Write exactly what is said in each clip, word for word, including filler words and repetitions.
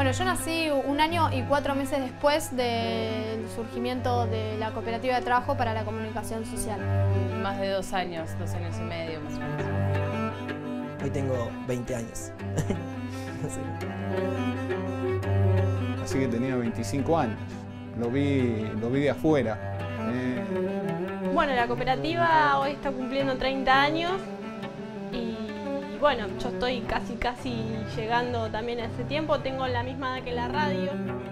Bueno, yo nací un año y cuatro meses después del surgimiento de la Cooperativa de Trabajo para la Comunicación Social. Más de dos años, dos años y medio más o menos. Hoy tengo veinte años. No sé. Así que tenía veinticinco años. Lo vi, lo vi de afuera. Eh... Bueno, la cooperativa hoy está cumpliendo treinta años y bueno, yo estoy casi casi llegando también a ese tiempo. Tengo la misma edad que la radio.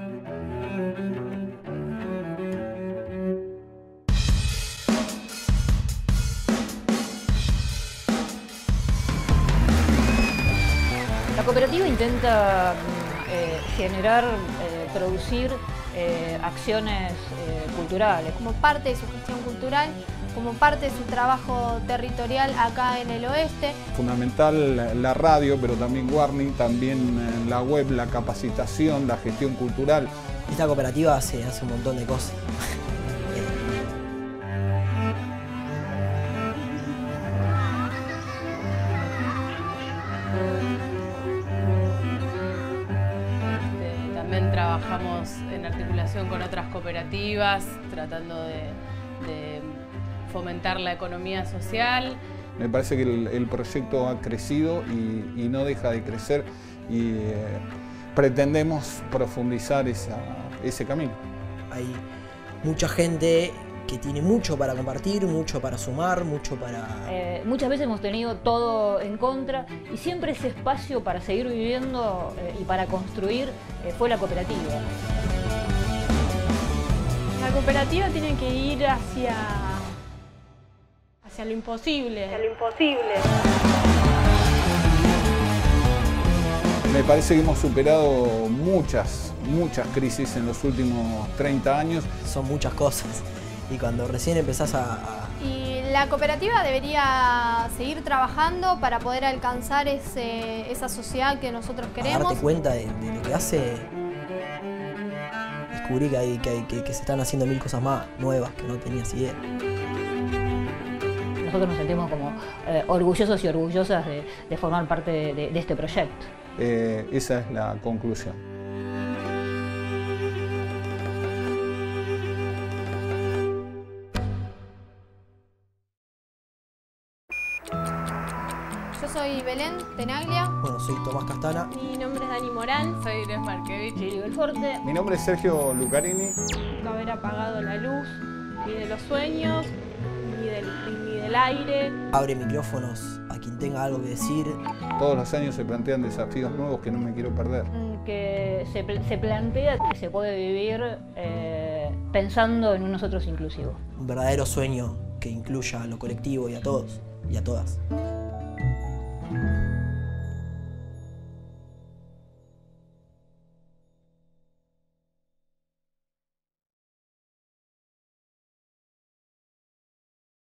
La cooperativa intenta eh, generar, eh, producir eh, acciones eh, culturales. Como parte de su gestión cultural, como parte de su trabajo territorial acá en el oeste. Fundamental la radio, pero también Warning, también la web, la capacitación, la gestión cultural. Esta cooperativa hace, hace un montón de cosas. También trabajamos en articulación con otras cooperativas, tratando de, de fomentar la economía social. Me parece que el, el proyecto ha crecido y, y no deja de crecer y eh, pretendemos profundizar esa, ese camino. Hay mucha gente que tiene mucho para compartir, mucho para sumar, mucho para... Eh, muchas veces hemos tenido todo en contra y siempre ese espacio para seguir viviendo eh, y para construir eh, fue la cooperativa. La cooperativa tiene que ir hacia, hacia lo imposible. Hacia lo imposible. Me parece que hemos superado muchas, muchas crisis en los últimos treinta años. Son muchas cosas. Y cuando recién empezás a, a... Y la cooperativa debería seguir trabajando para poder alcanzar ese, esa sociedad que nosotros queremos. A darte cuenta de, de lo que hace, descubrí que, hay, que, hay, que, que se están haciendo mil cosas más nuevas que no tenías idea. Nosotros nos sentimos como eh, orgullosos y orgullosas de, de formar parte de, de, de este proyecto. Eh, esa es la conclusión. Yo soy Belén Tenaglia. Bueno, soy Tomás Castana. Mi nombre es Dani Morán. Soy Inés Markevich. Lili Belforte. Mi nombre es Sergio Lucarini. Nunca haber apagado la luz, ni de los sueños, ni del, ni del aire. Abre micrófonos a quien tenga algo que decir. Todos los años se plantean desafíos nuevos que no me quiero perder. Que se, se plantea que se puede vivir eh, pensando en un nosotros inclusivo. Un verdadero sueño que incluya a lo colectivo y a todos y a todas.